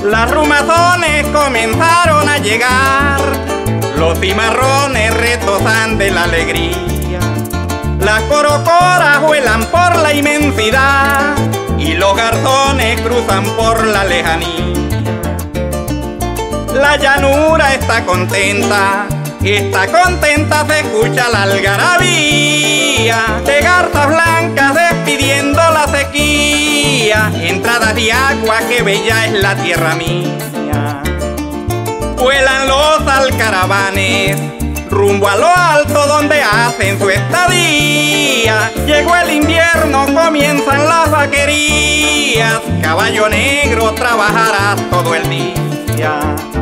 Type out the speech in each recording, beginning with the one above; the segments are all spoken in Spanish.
Las rumazones comenzaron a llegar, los cimarrones retozan de la alegría, las corocoras vuelan por la inmensidad y los garzones cruzan por la lejanía. La llanura está contenta, se escucha la algarabía de garzas blancas despidiendo la sequía, entradas de agua, que bella es la tierra mía. Vuelan los alcaravanes rumbo a lo alto donde hacen su estadía. Llegó el invierno, comienzan las vaquerías, caballo negro trabajarás todo el día.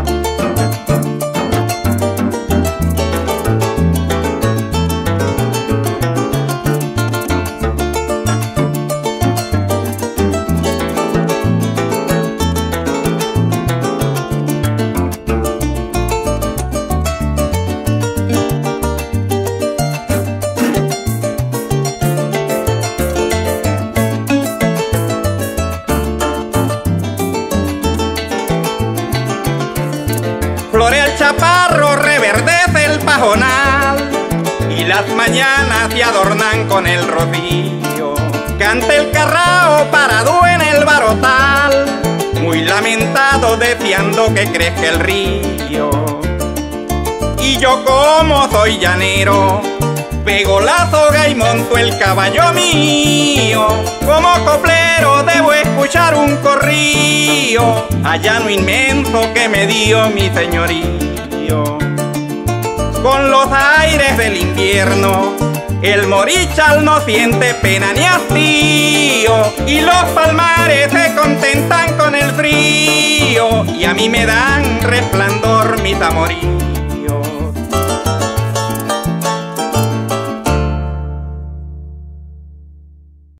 Florea el chaparro, reverdece el pajonal y las mañanas se adornan con el rocío. Canta el carrao parado en el barotal, muy lamentado deseando que crezca el río. Y yo, como soy llanero, pego la soga y monto el caballo mío. Como coplero debo escuchar un corrío a llano inmenso que me dio mi señorío. Con los aires del invierno el morichal no siente pena ni hastío, y los palmares se contentan con el frío y a mí me dan resplandor mis amoríos.